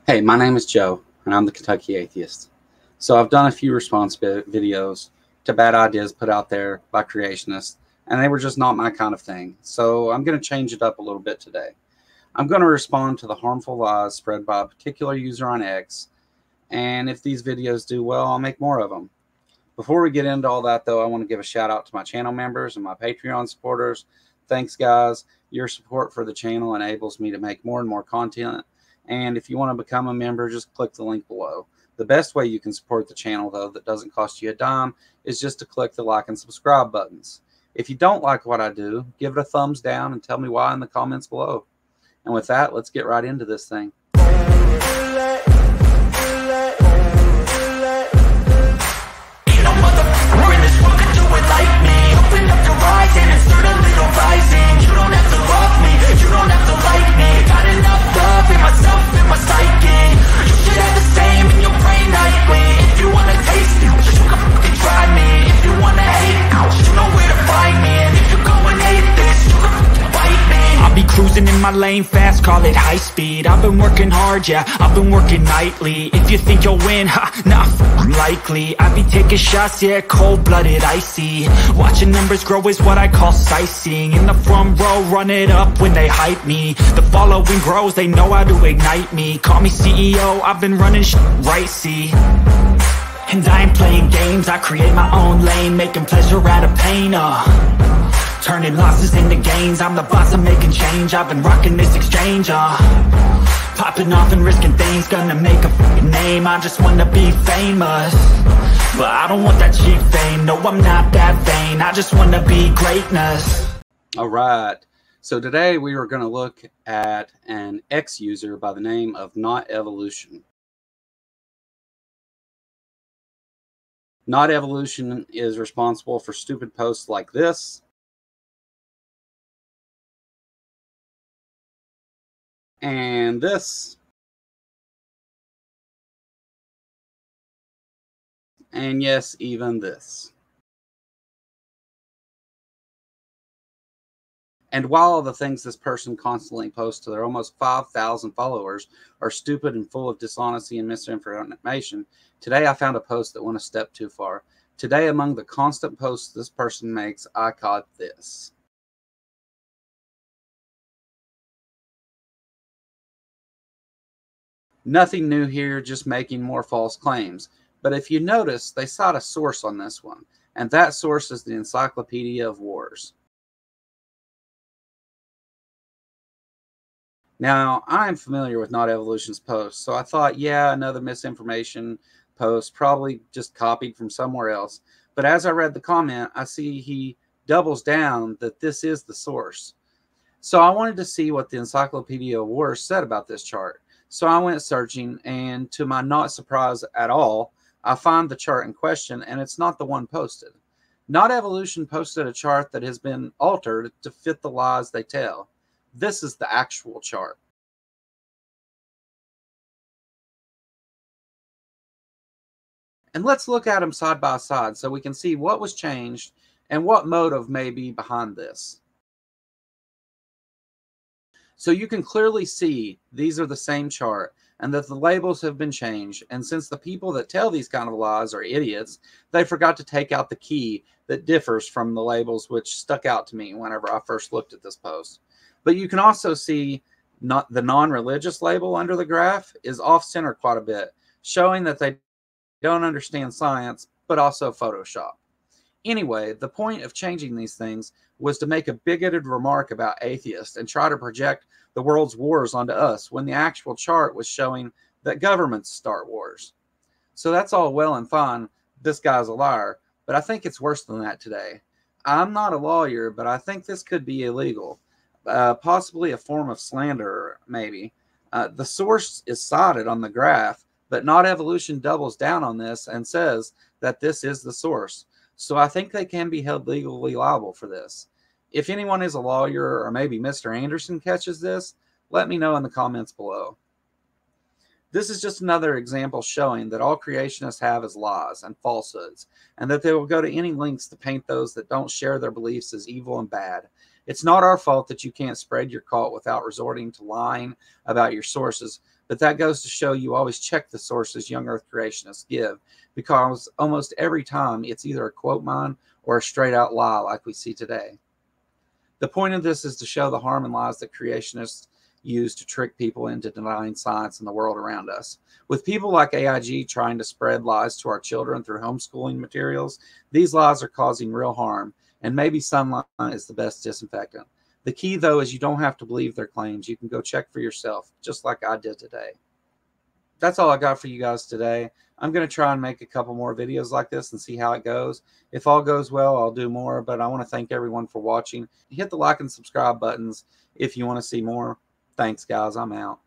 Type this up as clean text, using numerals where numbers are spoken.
Hey, my name is Joe, and I'm the Kentucky Atheist. So I've done a few response videos to bad ideas put out there by creationists, and they were just not my kind of thing. So I'm going to change it up a little bit today. I'm going to respond to the harmful lies spread by a particular user on X, and if these videos do well, I'll make more of them. Before we get into all that, though, I want to give a shout out to my channel members and my Patreon supporters. Thanks, guys. Your support for the channel enables me to make more and more content. And if you want to become a member, just click the link below. The best way you can support the channel, though, that doesn't cost you a dime, is just to click the like and subscribe buttons. If you don't like what I do, give it a thumbs down and tell me why in the comments below. And with that, let's get right into this thing. Cruising in my lane fast, call it high speed. I've been working hard, yeah, I've been working nightly. If you think you'll win, nah, likely. I be taking shots, yeah, cold-blooded, icy. Watching numbers grow is what I call sightseeing. In the front row, run it up when they hype me. The following grows, they know how to ignite me. Call me CEO, I've been running right, see. And I ain't playing games, I create my own lane, making pleasure out of pain, turning losses into gains. I'm the boss, I'm making change. I've been rocking this exchange, popping off and risking things. Gonna make a fucking name. I just wanna be famous, but I don't want that cheap fame. No, I'm not that vain. I just wanna be greatness. Alright, so today we are going to look at an X user by the name of NotEvolution. NotEvolution is responsible for stupid posts like this. And this, and yes, even this. And while the things this person constantly posts to their almost 5,000 followers are stupid and full of dishonesty and misinformation, today I found a post that went a step too far. Today, among the constant posts this person makes, I caught this. Nothing new here, just making more false claims. But if you notice, they cite a source on this one, and that source is the Encyclopedia of Wars. Now, I am familiar with NotEvolution's posts, so I thought, yeah, another misinformation post, probably just copied from somewhere else. But as I read the comment, I see he doubles down that this is the source. So I wanted to see what the Encyclopedia of Wars said about this chart. So I went searching, and to my not surprise at all, I find the chart in question, and it's not the one posted. NotEvolution posted a chart that has been altered to fit the lies they tell. This is the actual chart. And let's look at them side by side so we can see what was changed and what motive may be behind this. So you can clearly see these are the same chart and that the labels have been changed. And since the people that tell these kind of lies are idiots, they forgot to take out the key that differs from the labels, which stuck out to me whenever I first looked at this post. But you can also see the non-religious label under the graph is off-center quite a bit, showing that they don't understand science, but also Photoshop. Anyway, the point of changing these things was to make a bigoted remark about atheists and try to project the world's wars onto us when the actual chart was showing that governments start wars. So that's all well and fine. This guy's a liar, but I think it's worse than that today. I'm not a lawyer, but I think this could be illegal, possibly a form of slander, maybe. The source is cited on the graph, but NotEvolution doubles down on this and says that this is the source. So I think they can be held legally liable for this. If anyone is a lawyer, or maybe Mr. Anderson catches this, let me know in the comments below. This is just another example showing that all creationists have is lies and falsehoods, and that they will go to any lengths to paint those that don't share their beliefs as evil and bad. It's not our fault that you can't spread your cult without resorting to lying about your sources, But that goes to show you always check the sources young earth creationists give, because almost every time it's either a quote mine or a straight out lie like we see today. The point of this is to show the harm and lies that creationists use to trick people into denying science and the world around us. With people like AIG trying to spread lies to our children through homeschooling materials, these lies are causing real harm, and maybe sunlight is the best disinfectant. The key, though, is you don't have to believe their claims. You can go check for yourself, just like I did today. That's all I got for you guys today. I'm going to try and make a couple more videos like this and see how it goes. If all goes well, I'll do more, but I want to thank everyone for watching. Hit the like and subscribe buttons if you want to see more. Thanks, guys. I'm out.